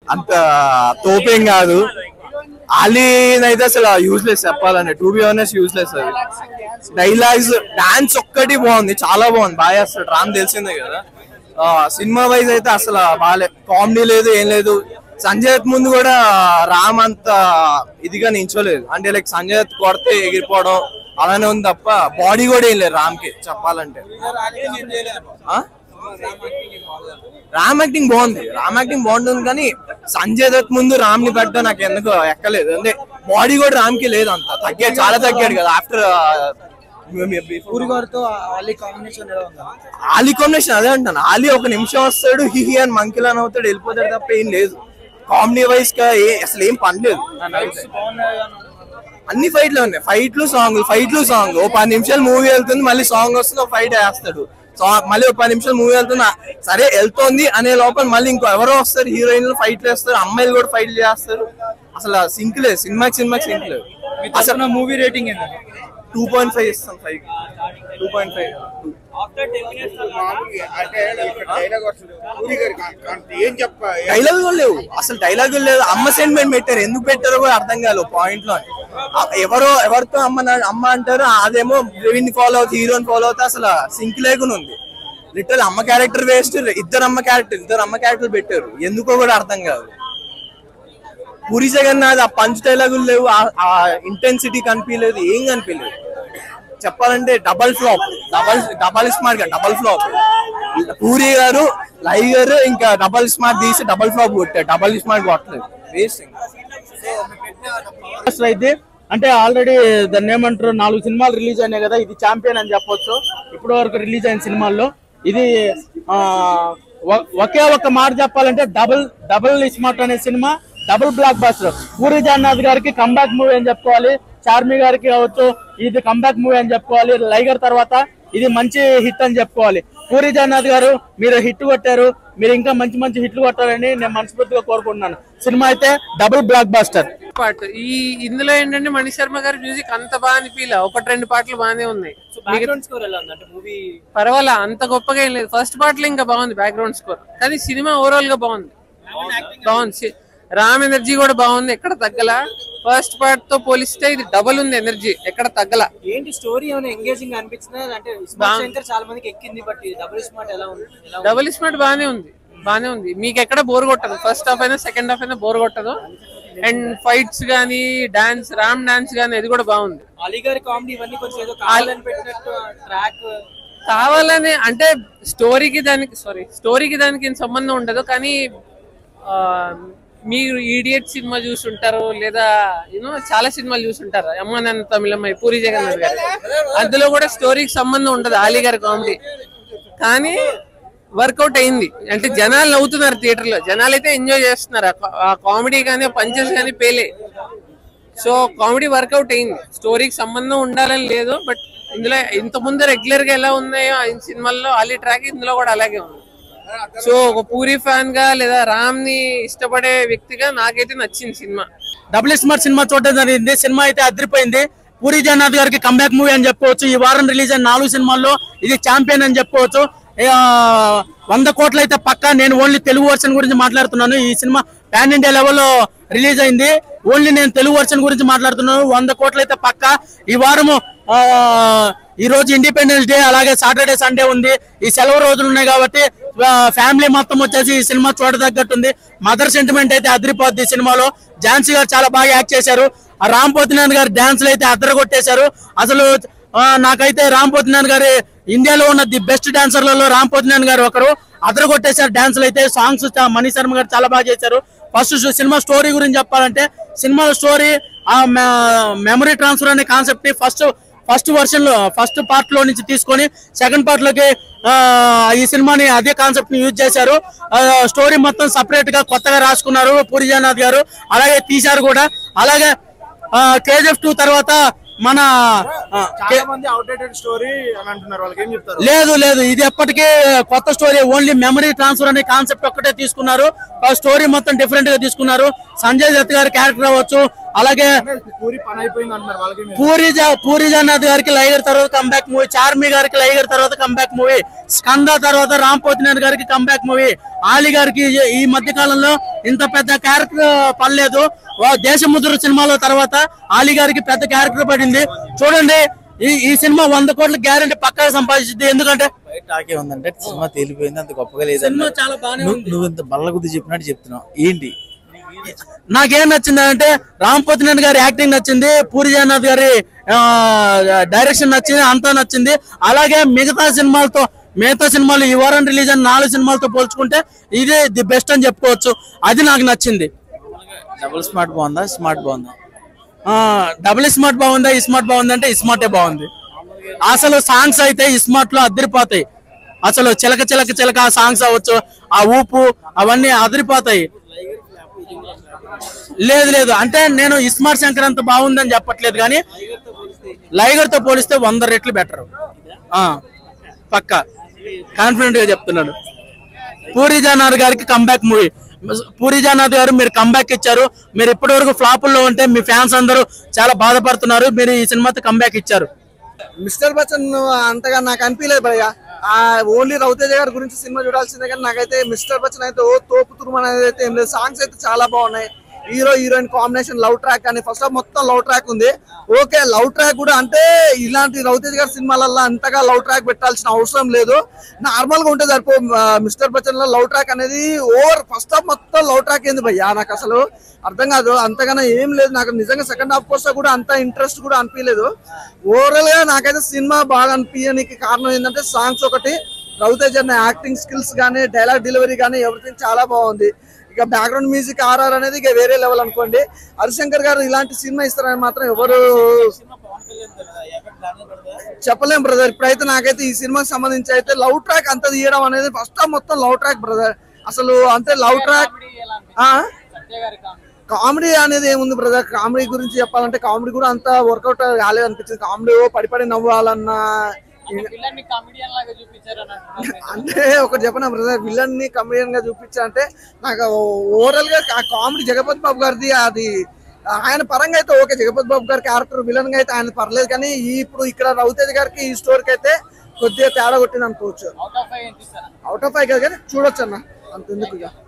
అంత తోపేం కాదు. ఆలీనైతే అసలు యూస్లెస్ చెప్పాలంటే, టు బి ఆనెస్ట్ యూస్లెస్. అది డైలాగ్స్, డాన్స్ ఒక్కటి బాగుంది, చాలా బాగుంది, బాగా చేస్తాడు రామ్, తెలిసిందే కదా. సినిమా వైజ్ అయితే అసలు బాగాలే, కామెడీ లేదు, ఏం లేదు. సంజయ్ దత్ ముందు కూడా రామ్ అంత ఇదిగా నించోలేదు, అంటే లైక్ సంజయ్ దత్ కొడితే ఎగిరిపోవడం అలానే ఉంది తప్ప బాడీ కూడా ఏం లేదు రామ్ కి చెప్పాలంటే. రామ్ యాక్టింగ్ బాగుంది, రామ్ యాక్టింగ్ బాగుంటుంది, కానీ సంజయ్ దత్ ముందు రామ్ ని పెట్టడం నాకు ఎందుకు ఎక్కలేదు. అంటే బాడీ కూడా రామ్ కి లేదు, అంత తగ్గాడు, చాలా తగ్గాడు కదా ఆఫ్టర్ ఆలీ కాంబినేషన్. అదే అంటాను, ఆలీ ఒక నిమిషం వస్తాడు, హిహి అని మంకిలాన్ అవుతాడు, వెళ్ళిపోతాడు తప్ప ఏం లేదు. కామెడీ వైజ్ గా అసలు ఏం పనిలేదు. అన్ని ఫైట్లు ఉన్నాయి, ఫైట్లు సాంగ్. ఓ 10 నిమిషాలు మూవీ వెళ్తుంది, మళ్ళీ సాంగ్ వస్తుంది, ఒక ఫైట్ వేస్తాడు. మళ్ళీ ఒక 10 నిమిషాలు మూవీ వెళ్తున్నా, సరే వెళ్తోంది అనే లోపల మళ్ళీ ఇంకో ఎవరో వస్తారు, హీరోయిన్లు ఫైట్లు వేస్తారు, అమ్మాయిలు కూడా ఫైట్లు చేస్తారు. అసలు సింక్ లేదు, సినిమాకి సింక్ లేదు. అసలు మూవీ రేటింగ్ 2.5 ఇస్తాం, 5 2.5. డైలాగ్ కూడా లేవు, అసలు డైలాగులు లేదు. అమ్మ సెంటిమెంట్ పెట్టారు, ఎందుకు పెట్టారో కూడా అర్థం కాదు పాయింట్ లో. ఎవరితో అమ్మ అంటారు, అదేమో వీడిని ఫాలో అవుతుంది, హీరోని ఫాలో అవుతా, అసలు సింక్ లేకుండా ఉంది. లిటరల్ అమ్మ క్యారెక్టర్ వేస్ట్, ఇద్దరు అమ్మ క్యారెక్టర్ పెట్టారు, ఎందుకో కూడా అర్థం కాదు. పూరి జగన్నాథ్ ఆ పంచ్ డైలాగులు లేవు, ఆ ఇంటెన్సిటీ కనిపించలేదు, ఏం కనిపించలేదు. చెప్పాలంటే డబల్ ఫ్లాప్. పూరి గారు, లైగర్ ఇంకా డబల్ స్మార్ట్ తీసి డబల్ ఫ్లాప్ కొట్టారు, డబల్ స్మార్ట్ కొట్టలేదు, వేస్ట్. అయితే అంటే ఆల్రెడీ దాన్ని ఏమంటారు, 4 సినిమాలు రిలీజ్ అయినాయి కదా, ఇది ఛాంపియన్ అని చెప్పొచ్చు. ఇప్పటి వరకు రిలీజ్ అయిన సినిమాల్లో ఇది ఒకే ఒక్క మాట చెప్పాలంటే డబుల్ స్మార్ట్ అనే cinema double blockbuster. Puri Jagannath గారికి కంబ్యాక్ మూవీ అని చెప్పుకోవాలి, చార్మి గారికి కావచ్చు ఇది కంబ్యాక్ మూవీ అని చెప్పుకోవాలి. లైగర్ తర్వాత ఇది మంచి హిట్ అని చెప్పుకోవాలి. పూరి జగన్నాథ్ గారు, మీరు హిట్ కొట్టారు, మీరు ఇంకా మంచి హిట్లు కొట్టాలని నేను మనస్ఫూర్తిగా కోరుకుంటున్నాను. సినిమా అయితే డబుల్ బ్లాక్ బస్టర్. పార్ట్ ఇందులో ఏంటంటే మణి శర్మ గారి మ్యూజిక్ అంత బాగా అనిపించలే, 1-2 పాటలు బాగానే ఉన్నాయి. పర్వాలా, అంత గొప్పగా ఏం లేదు. ఫస్ట్ పార్ట్ లో ఇంకా బాగుంది బ్యాక్గ్రౌండ్ స్కోర్, కానీ సినిమా ఓవరాల్ గా బాగుంది. రామ్ ఎనర్జీ కూడా బాగుంది, ఎక్కడ తగ్గల. ఫస్ట్ పార్ట్ తో పోలిస్తే ఇది డబుల్ ఉంది ఎనర్జీ, ఎక్కడ తగ్గల. ఏంటి స్టోరీ ఏమైనా ఎంగేజింగ్ అనిపించిందా? అంటే చాలా మందికి ఎక్కింది, బట్ డబుల్ స్మార్ట్ ఎలా ఉంది? డబుల్ స్మార్ట్ బాగానే ఉంది, మీకు ఎక్కడ బోర్ కొట్టదు. ఫస్ట్ హాఫ్ అయినా సెకండ్ హాఫ్ అయినా బోర్ కొట్టదు. అండ్ ఫైట్స్ గానీ, డాన్స్, రామ్ డాన్స్ గానీ అది కూడా బాగుంది. అలీ గారి కామెడీ ఇవన్నీ కొంచెం ఏదో కావాలని పెట్టినట్టు ట్రాక్ కావాలని, అంటే స్టోరీకి దానికి సంబంధం ఉండదు. కానీ మీరు ఈడియట్ సినిమా చూసుంటారు, లేదా చాలా సినిమాలు చూసుంటారు, అమ్మ నాన్న తమిళమ్మాయి, పూరి జగన్నాథ్ గారు, అందులో కూడా స్టోరీకి సంబంధం ఉండదు అలీ గారి కామెడీ. కానీ వర్కౌట్ అయింది, అంటే జనాలు నవ్వుతున్నారు థియేటర్ లో, జనాలు అయితే ఎంజాయ్ చేస్తున్నారు. ఆ కామెడీ కానీ పంచెస్ కానీ పేలే. సో కామెడీ వర్కౌట్ అయింది, స్టోరీకి సంబంధం ఉండాలని లేదు. బట్ ఇందులో ఇంత ముందు రెగ్యులర్ గా ఎలా ఉన్నాయో ఈ సినిమాల్లో అలీ ట్రాక్ ఇందులో కూడా అలాగే ఉంది. సో ఒక పూరి ఫ్యాన్ గా లేదా రామ్ ని ఇష్టపడే వ్యక్తిగా నాకైతే నచ్చింది సినిమా. డబుల్ స్మార్ట్ సినిమా చూడడం జరిగింది, సినిమా అయితే అదిరిపోయింది. పూరి జగన్నాథ్ గారికి కంబ్యాక్ మూవీ అని చెప్పుకోవచ్చు. ఈ వారం రిలీజ్ అయిన 4 సినిమాల్లో ఇది ఛాంపియన్ అని చెప్పుకోవచ్చు. 100 కోట్లు అయితే పక్కా. నేను ఓన్లీ తెలుగు వర్షన్ గురించి మాట్లాడుతున్నాను. ఈ సినిమా పాన్ ఇండియా లెవెల్లో రిలీజ్ అయింది, ఓన్లీ నేను తెలుగు వర్షన్ గురించి మాట్లాడుతున్నాను. 100 కోట్లు అయితే పక్కా. ఈ వారము ఈ రోజు ఇండిపెండెన్స్ డే, అలాగే సాటర్డే సండే ఉంది, ఈ సెలవు రోజులు ఉన్నాయి కాబట్టి ఫ్యామిలీ మొత్తం వచ్చేసి ఈ సినిమా చూడదగ్గట్టుంది. మదర్ సెంటిమెంట్ అయితే అదిరిపోద్ది. ఈ సినిమాలో ఝాన్సీ గారు చాలా బాగా యాక్ట్ చేశారు. రామ్ పోతినేని గారి డాన్స్లు అయితే అద్దరు కొట్టేశారు. అసలు నాకైతే రామ్ పోతినేని గారి ఇండియాలో ఉన్న ది బెస్ట్ డాన్సర్లలో రామ్ పోతినేని గారు ఒకరు. అద్దరు కొట్టేశారు డాన్స్లు అయితే. సాంగ్స్ మణి శర్మ గారు చాలా బాగా చేశారు. ఫస్ట్ సినిమా స్టోరీ గురించి చెప్పాలంటే, సినిమా స్టోరీ మెమరీ ట్రాన్స్ఫర్ అనే కాన్సెప్ట్ ని ఫస్ట్ వర్షన్ లో ఫస్ట్ పార్ట్ లో నుంచి తీసుకొని సెకండ్ పార్ట్ లోకి ఈ సినిమాని అదే కాన్సెప్ట్ ని యూజ్ చేశారు. స్టోరీ మొత్తం సపరేట్ గా కొత్తగా రాసుకున్నారు పూరి జగన్నాథ్ గారు, అలాగే తీశారు కూడా. అలాగే KGF 2 తర్వాత మన లేదు ఇది ఎప్పటికీ కొత్త స్టోరీ, ఓన్లీ మెమరీ ట్రాన్స్ఫర్ అనే కాన్సెప్ట్ ఒక్కటే తీసుకున్నారు. స్టోరీ మొత్తం డిఫరెంట్ గా తీసుకున్నారు. సంజయ్ దత్ గారి క్యారెక్టర్ అవ్వచ్చు, అలాగే పూరి జగన్నాథ్ గారికి లైగర్ తర్వాత కంబ్యాక్ మూవీ, చార్మి గారికి లైగర్ తర్వాత కంబ్యాక్ మూవీ, స్కంద తర్వాత రామ్ పోతినేని గారికి కంబ్యాక్ మూవీ, ఆలీ గారికి ఈ మధ్య కాలంలో ఇంత పెద్ద క్యారెక్టర్ పడలేదు. దేశముద్ర సినిమాలో తర్వాత ఆలీ గారికి పెద్ద క్యారెక్టర్ పడింది. చూడండి ఈ సినిమా 100 కోట్ల గ్యారెంటీ పక్కా సంపాదించింది. ఎందుకంటే టాకే ఉందంటే సినిమా తేలిపోయింది, అంత గొప్పగా లేదు. చాలా బాగానే నువ్వు ఇంత బల్ల గుద్ది చెప్పినట్టు చెప్తున్నావు ఏంటి? నాకేం నచ్చింది అంటే రామ్ పోతినేని గారి యాక్టింగ్ నచ్చింది, పూరి జగన్నాథ్ గారి డైరెక్షన్ నచ్చింది, అంతా నచ్చింది. అలాగే మిగతా సినిమాలు ఈ వారం రిలీజ్ అయిన 4 సినిమాలతో పోల్చుకుంటే ఇదే ది బెస్ట్ అని చెప్పుకోవచ్చు. అది నాకు నచ్చింది. డబుల్ స్మార్ట్ బాగుందా, స్మార్ట్ బాగుందా? డబుల్ స్మార్ట్ బాగుందా, స్మార్ట్ బాగుంది అంటే స్మార్టే బాగుంది. అసలు సాంగ్స్ అయితే స్మార్ట్ లో అదిరిపోతాయి. అసలు చిలక చిలక చిలక ఆ సాంగ్స్ అవ్వచ్చు, ఆ ఊపు అవన్నీ అదిరిపోతాయి. లేదు అంటే నేను ఇస్మార్ట్ శంకర్ అంత బాగుందని చెప్పట్లేదు, కానీ లైగర్ తో పోలిస్తే 100 రెట్లు బెటర్. పక్కా కాన్ఫిడెంట్ గా చెప్తున్నాను. పూరి జగన్నాథ్ గారికి కంబ్యాక్ మూవీ. పూరి జగన్నాథ్ గారు మీరు కంబ్యాక్ ఇచ్చారు. మీరు ఇప్పటి వరకు ఫ్లాపుల్లో ఉంటే మీ ఫ్యాన్స్ అందరూ చాలా బాధపడుతున్నారు. మీరు ఈ సినిమాతో కంబ్యాక్ ఇచ్చారు. మిస్టర్ బచ్చన్ అంతగా నాకు అనిపించలేదు భయ్య. ఓన్లీ రవితేజ గారి గురించి సినిమా చూడాల్సిందే, కానీ నాకైతే మిస్టర్ బచ్చన్ అయితే తోపు తురుము అనేది అయితే ఏం లేదు. సాంగ్స్ అయితే చాలా బాగున్నాయి. Hero heroine combination love track అని ఫస్ట్ ఆఫ్ మొత్తం లవ్ ట్రాక్ ఉంది. ఓకే, లవ్ ట్రాక్ కూడా అంటే ఇలాంటి రవితేజ గారి సినిమాలలో అంతగా లవ్ ట్రాక్ పెట్టాల్సిన అవసరం లేదు, నార్మల్ గా ఉంటే సరిపో. మిస్టర్ బచ్చన్ లో లవ్ ట్రాక్ అనేది ఓవర్, ఫస్ట్ హాఫ్ మొత్తం లవ్ ట్రాక్ ఏంది భయ్యా, నాకు అసలు అర్థం కాదు. అంతగానో ఏం లేదు నాకు నిజంగా. సెకండ్ హాఫ్ కోసం కూడా అంత ఇంట్రెస్ట్ కూడా అనిపించలేదు. ఓవరాల్ గా నాకైతే సినిమా బాగా అనిపించడానికి కారణం ఏంటంటే సాంగ్స్ ఒకటి, రవితేజ యాక్టింగ్ స్కిల్స్ కానీ, డైలాగ్ డెలివరీ కానీ ఎవ్రీథింగ్ చాలా బాగుంది. ఇక బ్యాక్గ్రౌండ్ మ్యూజిక్ ఆర్ఆర్ అనేది ఇక వేరే లెవెల్ అనుకోండి. హరిశంకర్ గారు ఇలాంటి సినిమా ఇస్తారని మాత్రం ఎవరు చెప్పలేం బ్రదర్. ఇప్పుడైతే నాకైతే ఈ సినిమాకి సంబంధించి అయితే లవ్ ట్రాక్ అంత తీయడం అనేది ఫస్ట్ హాఫ్ మొత్తం లవ్ ట్రాక్ బ్రదర్. అసలు అంతే లవ్ ట్రాక్. కామెడీ అనేది ఏముంది బ్రదర్, కామెడీ గురించి చెప్పాలంటే కామెడీ కూడా అంత వర్కౌట్ కాలేదు అనిపించింది. కామెడీ పడి నవ్వాలన్నా అంటే ఒకటి చెప్పనా బ్రదర్, విలన్ ని కమెడియన్ గా చూపించాలంటే నాకు ఓవరాల్ గా ఆ కామెడీ జగపతి బాబు గారిది అది ఆయన పరంగా అయితే ఓకే. జగపతి బాబు గారి క్యారెక్టర్ విలన్ గా అయితే ఆయన పర్లేదు, కానీ ఇప్పుడు ఇక్కడ రవితేజ గారికి ఈ స్టోరీకి అయితే కొద్దిగా తేడా కొట్టింది అనుకోవచ్చు. అవుట్ ఆఫ్ 5 కాదు కానీ చూడొచ్చు అన్న, అంతెందుకు ఇక.